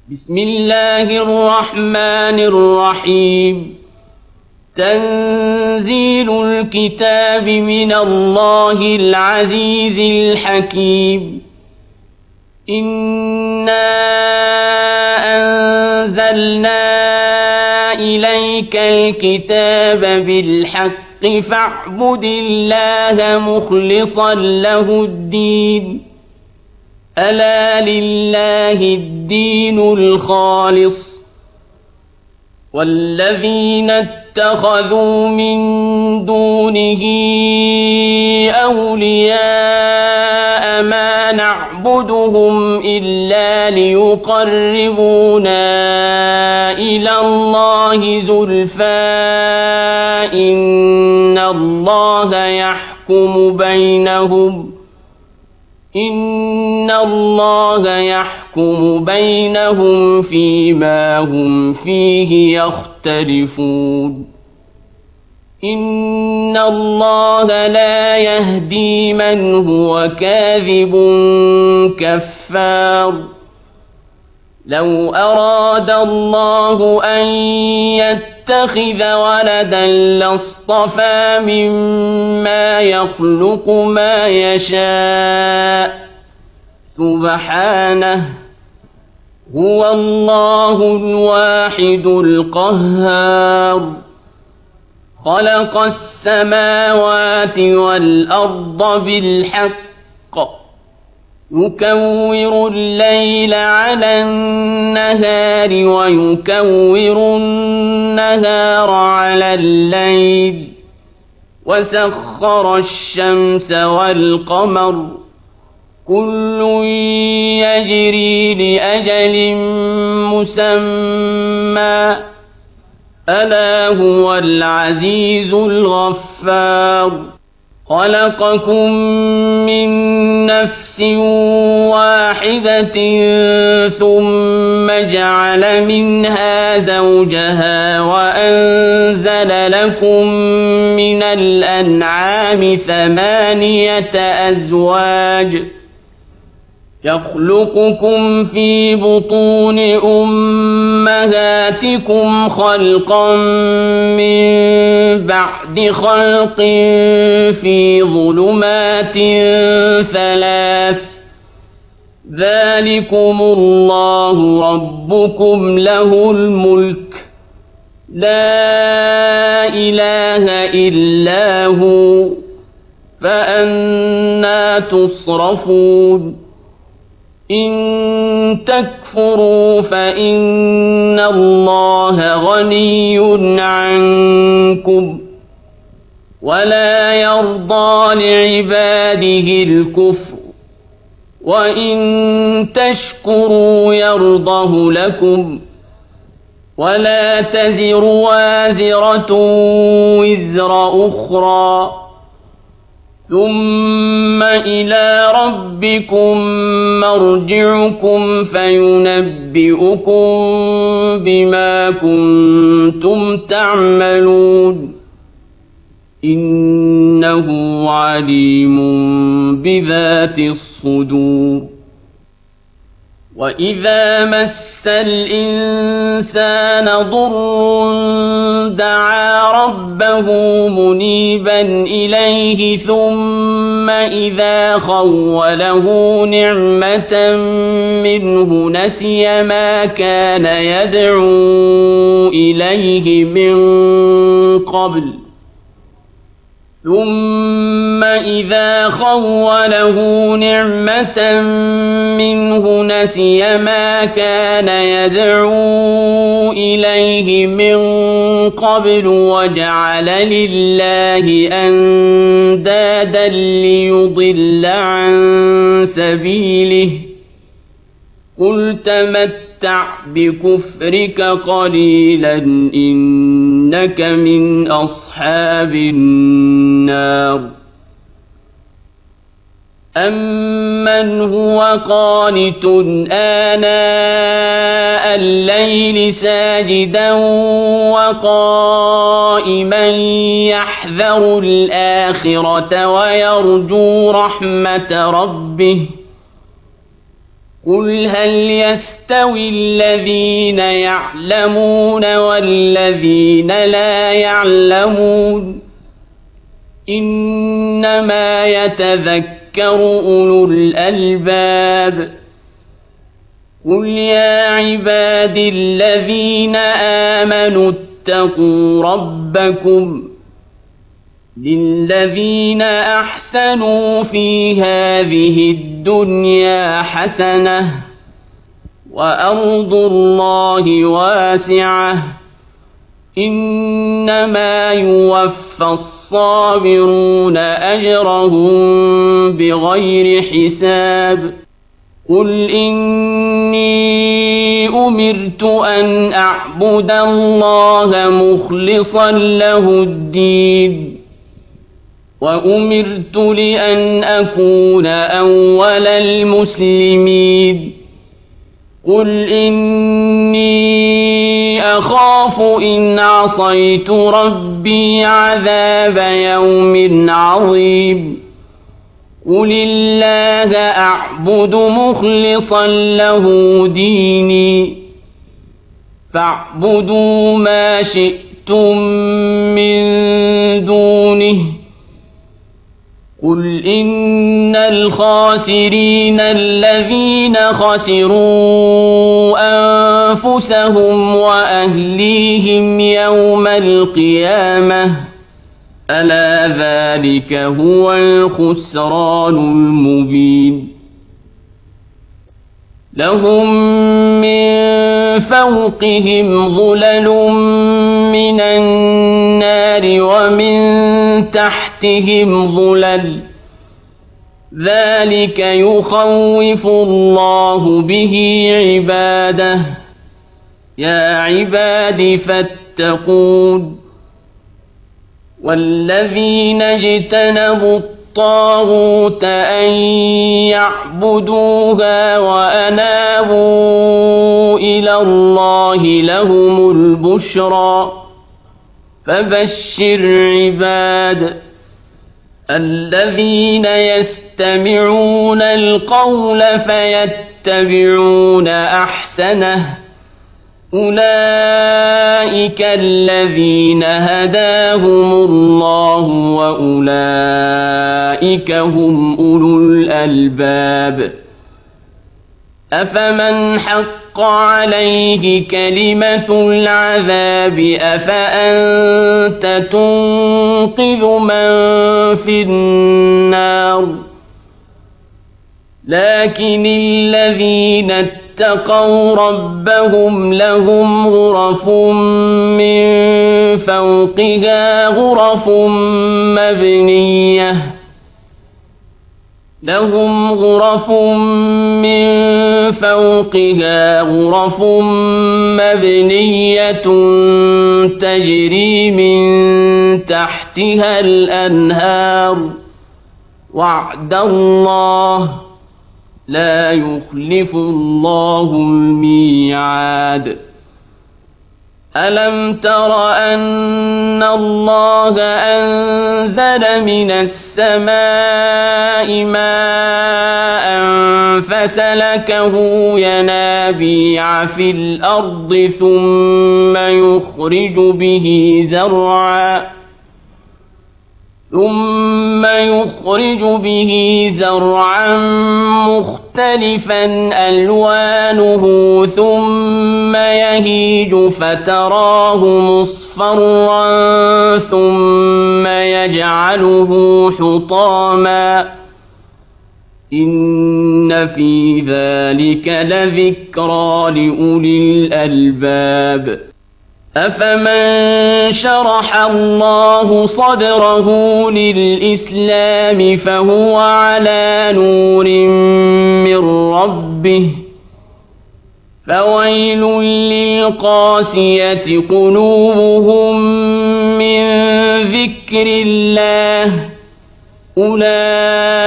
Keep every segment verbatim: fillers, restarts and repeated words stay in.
بسم الله الرحمن الرحيم. تنزيل الكتاب من الله العزيز الحكيم. إنا أنزلنا إليك الكتاب بالحق فاعبد الله مخلصا له الدين. ألا لله الدين الخالص. والذين اتخذوا من دونه أولياء ما نعبدهم إلا ليقربونا إلى الله زلفى إن الله يحكم بينهم إن الله يحكم بينهم فيما هم فيه يختلفون. إن الله لا يهدي من هو كاذب كفار. لو أراد الله أن يتخذ ولدا لاصطفى مما يخلق ما يشاء سبحانه هو الله الواحد القهار. خلق السماوات والأرض بالحق يكور الليل على النهار ويكور النهار على الليل وسخر الشمس والقمر كل يجري لأجل مسمى ألا هو العزيز الغفار. خلقكم من نفس واحدة ثم جعل منها زوجها وأنزل لكم من الأنعام ثمانية أزواج يخلقكم في بطون أمهاتكم خلقا من بعد خلق في ظلمات ثلاث ذلكم الله ربكم له الملك لا إله إلا هو فأنى تصرفون. إن تكفروا فإن الله غني عنكم ولا يرضى لعباده الكفر وإن تشكروا يرضه لكم ولا تزر وازرة وزر أخرى ثم إلى ربكم مرجعكم فينبئكم بما كنتم تعملون إنه عليم بذات الصدور. وإذا مس الإنسان ضر دعا ربه منيبا إليه ثم إذا خوله نعمة منه نسي ما كان يدعو إليه من قبل ثم إذا خوله نعمة منه نسي ما كان يدعو إليه من قبل وجعل لله أندادا ليضل عن سبيله قل تمتع بكفرك قليلا إنك من أصحاب النار. أمن هو قانت آناء الليل ساجدا وقائما يحذر الآخرة ويرجو رحمة ربه قل هل يستوي الذين يعلمون والذين لا يعلمون إنما يتذكر أولو الألباب قل يا عبادي الذين آمنوا اتقوا ربكم للذين أحسنوا في هذه الدنيا حسنة وأرض الله واسعة إنما يوفى الصابرون أجرهم بغير حساب قل إني أمرت أن أعبد الله مخلصا له الدين وأمرت لأن أكون أول المسلمين قل إني أخاف إن عصيت ربي عذاب يوم عظيم قل الله أعبد مخلصا له ديني فاعبدوا ما شئتم من دونه قل إن الخاسرين الذين خسروا أنفسهم وأهليهم يوم القيامة ألا ذلك هو الخسران المبين لهم من فوقهم ظلل من النار ومن تحتهم ظلل ذلك يخوف الله به عباده يا عباد فاتقون والذين اجتنبوا الطاغوت أن يعبدوها وأنابوا إلى الله لهم البشرى فبشر عباد الذين يستمعون القول فيتبعون أحسنه أولئك الذين هداهم الله وأولئك هم أولو الألباب أفمن حق عليه كلمة العذاب أفأنت تنقذ من في النار لكن الذين اتقوا ربهم لهم غرف من فوقها غرف مبنية لهم غرف من فوقها غرف مبنية تجري من تحتها الأنهار وعد الله لا يخلف الله الميعاد ألم تر أن الله أنزل من السماء ماء فسلكه ينابيع في الأرض ثم يخرج به زرعا ثم يخرج به زرعا مختلفا ألوانه ثم يهيج فتراه مصفرا ثم يجعله حطاما إن في ذلك لذكرى لأولي الألباب أفمن شرح الله صدره للإسلام فهو على نور من ربه فويل للقاسية قلوبهم من ذكر الله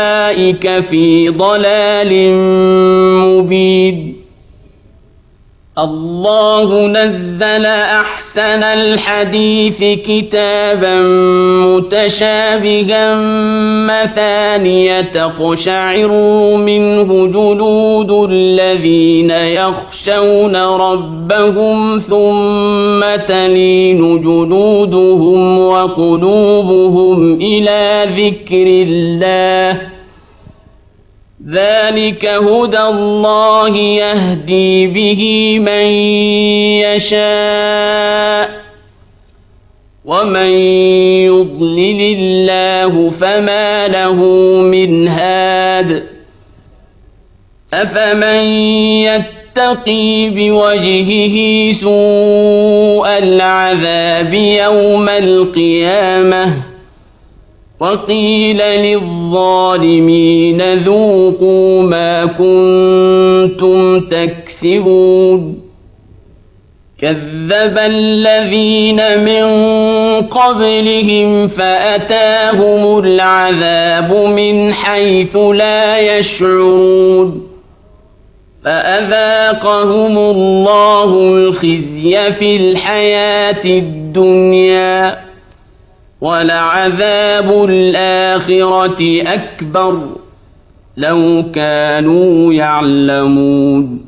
أولئك في ضلال مبين الله نزل أحسن الحديث كتابا متشابها مثانية تقشعر منه جلود الذين يخشون ربهم ثم تلين جلودهم وقلوبهم إلى ذكر الله ذلك هدى الله يهدي به من يشاء ومن يضلل الله فما له من هاد أفمن يتقي بوجهه سوء العذاب يوم القيامة وقيل للظالمين ذوقوا ما كنتم تكسبون كذب الذين من قبلهم فأتاهم العذاب من حيث لا يشعرون فأذاقهم الله الخزي في الحياة الدنيا ولعذاب الآخرة أكبر لو كانوا يعلمون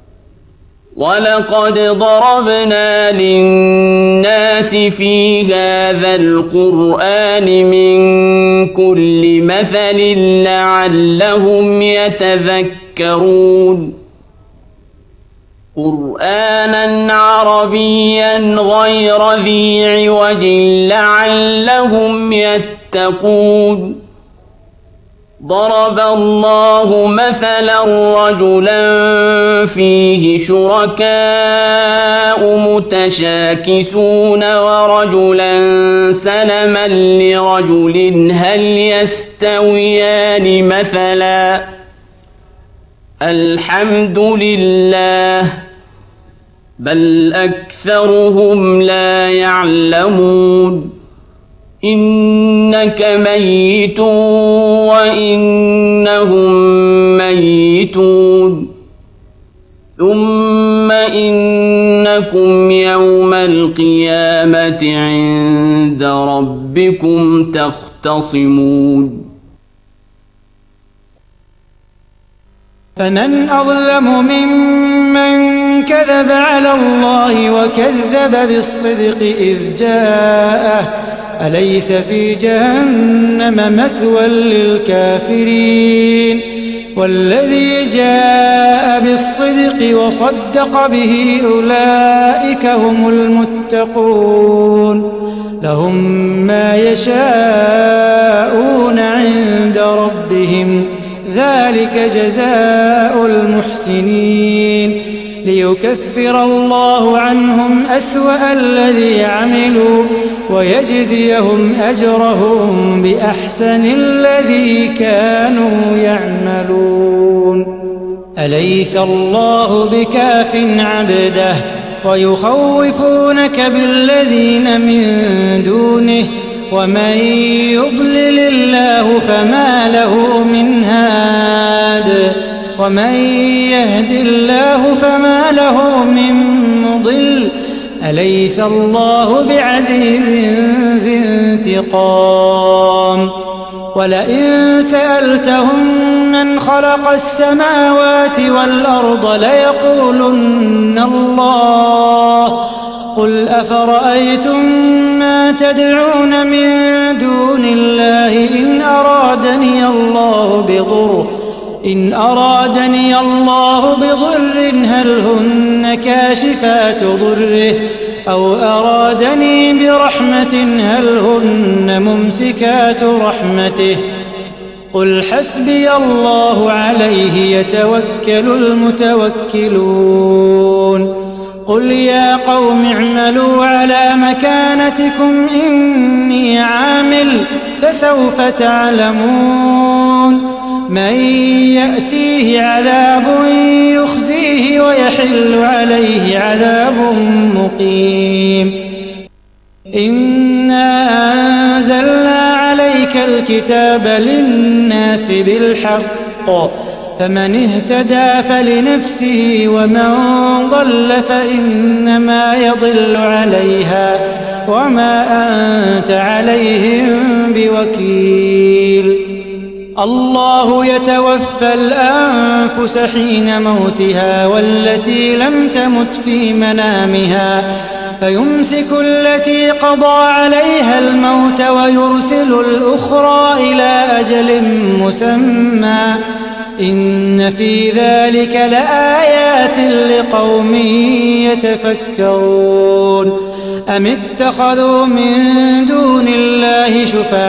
ولقد ضربنا للناس في هذا القرآن من كل مثل لعلهم يتذكرون قرآنا عربيا غير ذي عوج لعلهم يتقون ضرب الله مثلا رجلا فيه شركاء متشاكسون ورجلا سلما لرجل هل يستويان مثلا الحمد لله بل أكثرهم لا يعلمون إنك ميت وإنهم ميتون ثم إنكم يوم القيامة عند ربكم تختصمون فمن أظلم ممن كذب على الله وكذب بالصدق إذ جاءه أليس في جهنم مثوى للكافرين والذي جاء بالصدق وصدق به أولئك هم المتقون لهم ما يشاءون عند ربهم ذلك جزاء المحسنين ليكفر الله عنهم أسوأ الذي عملوا ويجزيهم أجرهم بأحسن الذي كانوا يعملون أليس الله بكاف عبده ويخوفونك بالذين من دونه ومن يضلل الله فما له من هاد ومن يهد الله فما له من مضل أليس الله بعزيز ذي انتقام ولئن سألتهم من خلق السماوات والأرض ليقولن الله قل أفرأيتم ما تدعون من دون الله إن أرادني الله بضر إن أرادني الله بضر هل هن كاشفات ضره أو أرادني برحمة هل هن ممسكات رحمته قل حسبي الله عليه يتوكل المتوكلون قل يا قوم اعملوا على مكانتكم إني عامل فسوف تعلمون من يأتيه عذاب يخزيه ويحل عليه عذاب مقيم إنا أنزلنا عليك الكتاب للناس بالحق فمن اهتدى فلنفسه ومن ضل فإنما يضل عليها وما أنت عليهم بوكيل. الله يتوفى الأنفس حين موتها والتي لم تمت في منامها فيمسك التي قضى عليها الموت ويرسل الأخرى إلى أجل مسمى إن في ذلك لآيات لقوم يتفكرون. أم اتخذوا من دون الله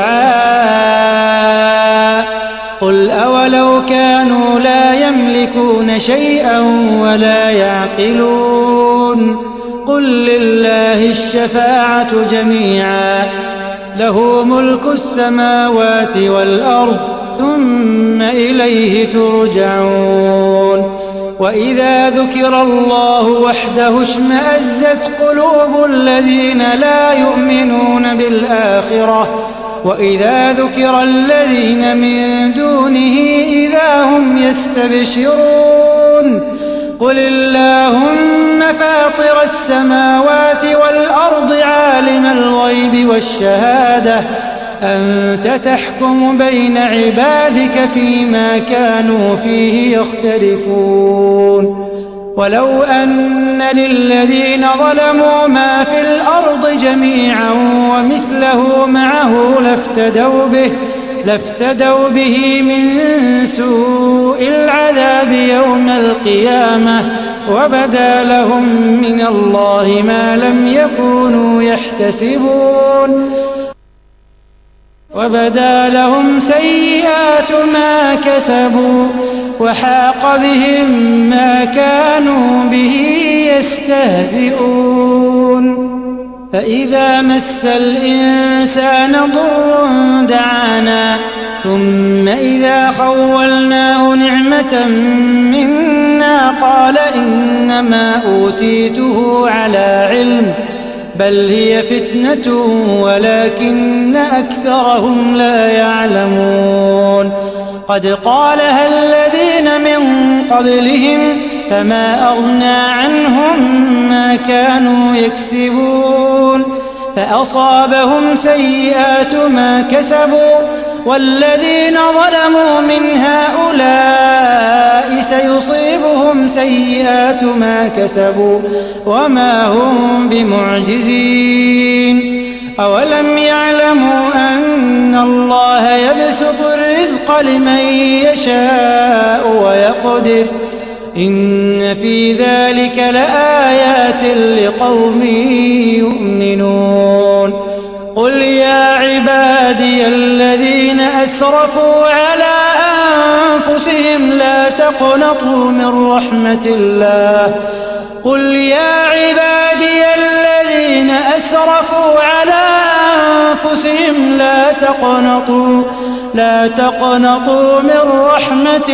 شفعاء قل أولو كانوا لا يملكون شيئا ولا يعقلون قل لله الشفاعة جميعا له ملك السماوات والأرض ثم إليه ترجعون. وإذا ذكر الله وحده اشمأزت قلوب الذين لا يؤمنون بالآخرة وإذا ذكر الذين من دونه إذا هم يستبشرون. قل اللهم فاطر السماوات والأرض عالم الغيب والشهادة أنت تحكم بين عبادك فيما كانوا فيه يختلفون. ولو أن للذين ظلموا ما في الأرض جميعا ومثله معه لافتدوا به لافتدوا به من سوء العذاب يوم القيامة وبدا لهم من الله ما لم يكونوا يحتسبون وبدا لهم سيئات ما كسبوا وحاق بهم ما كانوا به يستهزئون. فإذا مس الإنسان ضر دعانا ثم إذا خولناه نعمة منا قال إنما أوتيته على علم بل هي فتنة ولكن أكثرهم لا يعلمون. قد قالها الذين من قبلهم فما أغنى عنهم ما كانوا يكسبون فأصابهم سيئات ما كسبوا والذين ظلموا من هؤلاء سيصيبهم سيئات ما كسبوا وما هم بمعجزين. أولم يعلموا أن الله يبسط الرزق لمن يشاء ويقدر إن في ذلك لآيات لقوم يؤمنون. قل يا عبادي الذين أسرفوا على أنفسهم لا تقنطوا من رحمة الله قل يا عبادي الذين أسرفوا على أنفسهم لا تقنطوا لا تقنطوا من رحمة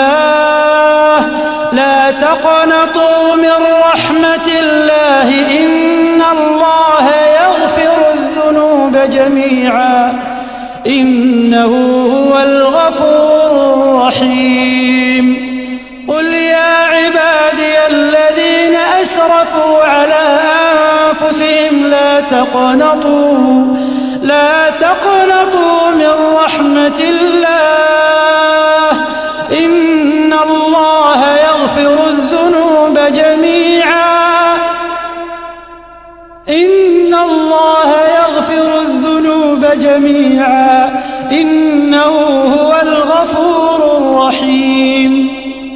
الله لا تقنطوا من رحمة الله إن الله يغفر الذنوب جميعا إنه هو الغفور الرحيم. قل يا عبادي الذين أسرفوا على أنفسهم لا تقنطوا لا تقنطوا من رحمة الله إن الله يغفر الذنوب جميعا إن الله يغفر الذنوب جميعا إنه هو الغفور الرحيم.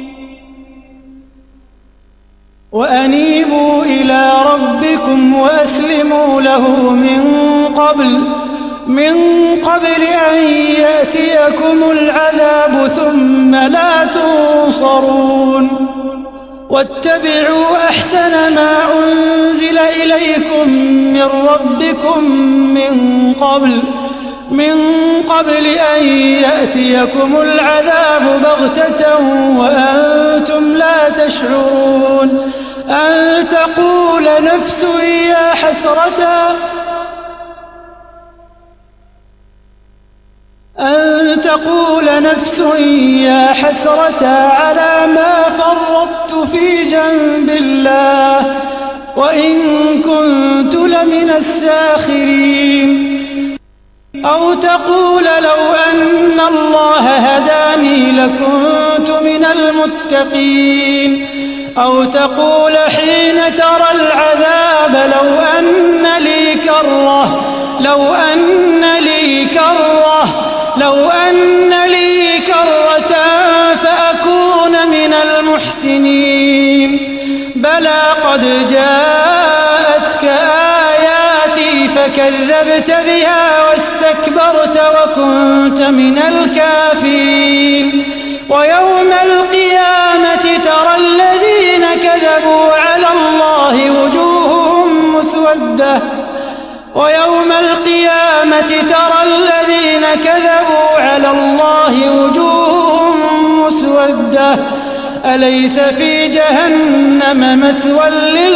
وأنيبوا إلى ربكم وأسلموا له من قبل من قبل أن يأتيكم العذاب ثم لا تنصرون. واتبعوا أحسن ما أنزل إليكم من ربكم من قبل من قبل أن يأتيكم العذاب بغتة وأنتم لا تشعرون أن تقول نفس يا حسرة أن تقول نفس يا حسرة على ما فرطت في جنب الله وإن كنت لمن الساخرين. أو تقول لو أن الله هداني لكنت من المتقين. أو تقول حين ترى العذاب لو أن لي كرة لو أن لي كرة لو أن لي كرة فأكون من المحسنين. بلى قد جاءتك آياتي فكذبت بها واستكبرت وكنت من الكافرين. ويوم القيامة ترى الذين كذبوا على الله وجوههم مسودة ويوم القيامة ترى الذين كذبوا على الله وجوههم مسودة أليس في جهنم مثوى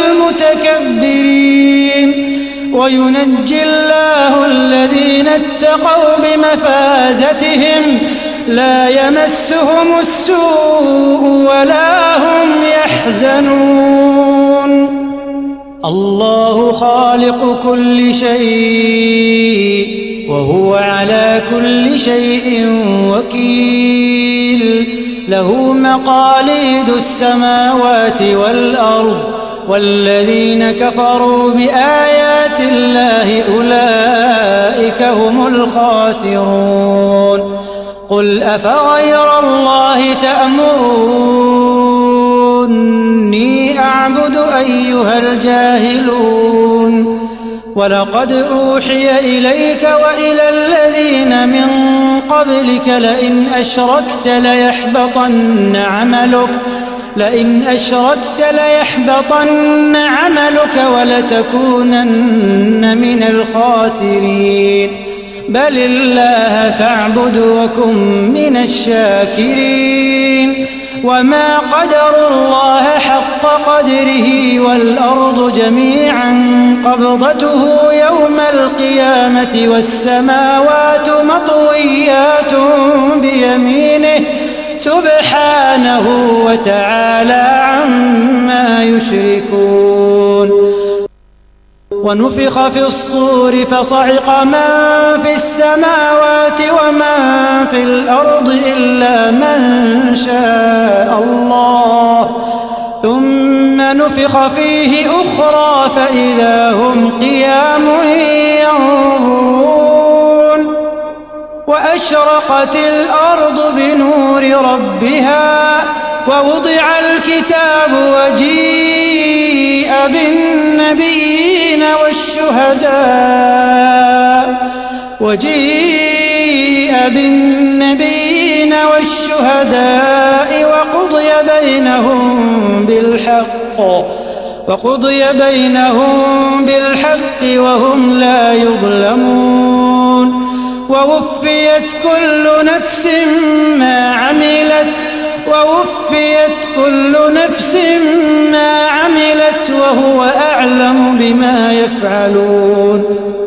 للمتكبرين. وينجي الله الذين اتقوا بمفازتهم لا يمسهم السوء ولا هم يحزنون. الله خالق كل شيء وهو على كل شيء وكيل. له مقاليد السماوات والأرض والذين كفروا بآيات الله أولئك هم الخاسرون. قل أفغير الله تأمروني أعبد أيها الجاهلون. ولقد أوحي إليك وإلى الذين من قبلك لئن أشركت ليحبطن عملك لئن أشركت ليحبطن عملك ولتكونن من الخاسرين. بل الله فاعبد وكن من الشاكرين. وما قدروا الله حق قدره والأرض جميعا قبضته يوم القيامة والسماوات مطويات بيمينه سبحانه وتعالى عما يشركون. ونفخ في الصور فصعق من في السماوات ومن في الأرض إلا من شاء الله ثم نفخ فيه أخرى فإذا هم قيام ينظرون. وأشرقت الأرض بنور ربها ووضع الكتاب وجيء بالنبيين والشهداء وجيء بالنبيين والشهداء وقضي بينهم بالحق وقضي بينهم بالحق وهم لا يظلمون. ووفيت كل نفس ما عملت ووفيت كل نفس ما عملت وهو أعلم بما يفعلون.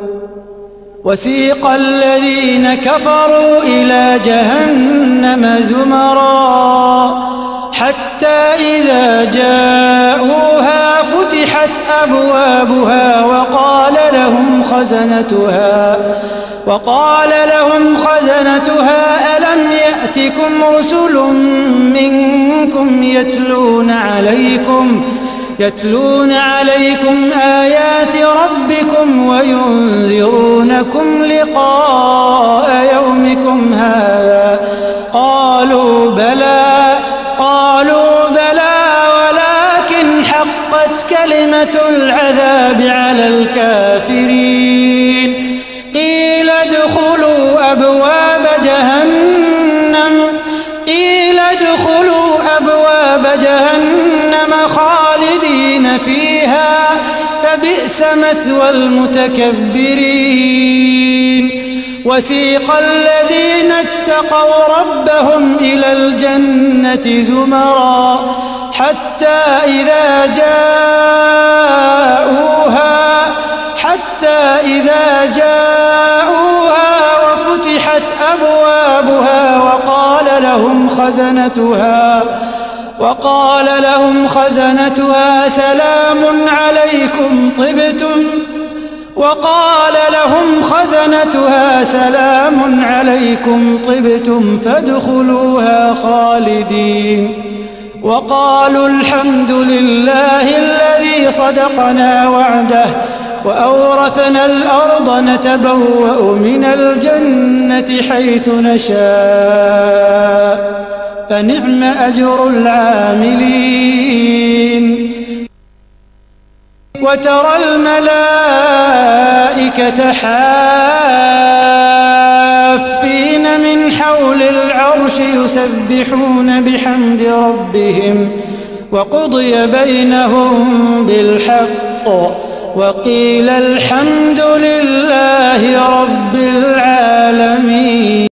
وسيق الذين كفروا إلى جهنم زمرا حتى إذا جاءوها فتحت أبوابها وقال لهم خزنتها وقال لهم خزنتها ألم يأتكم رسل منكم يتلون عليكم يتلون عليكم آيات ربكم وينذرونكم لقاء يومكم هذا قالوا بلى قالوا بلى ولكن حقت كلمة العذاب على الكافرين. قيل ادخلوا أبواب جهنم قيل ادخلوا أبواب جهنم خالدين فيها فبئس مثوى المتكبرين. وسيق الذين اتقوا ربهم إلى الجنة زمرا حتى إذا جاءوها حتى إذا جاءوها وفتحت أبوابها خزنتها وقال لهم خزنتها سلام عليكم طبتم وقال لهم خزنتها سلام عليكم طبتم فادخلوها خالدين وقالوا الحمد لله الذي صدقنا وعده وأورثنا الأرض نتبوأ من الجنة حيث نشاء فنعم أجر العاملين وترى الملائكة حافين من حول العرش يسبحون بحمد ربهم وقضي بينهم بالحق وقيل الحمد لله رب العالمين.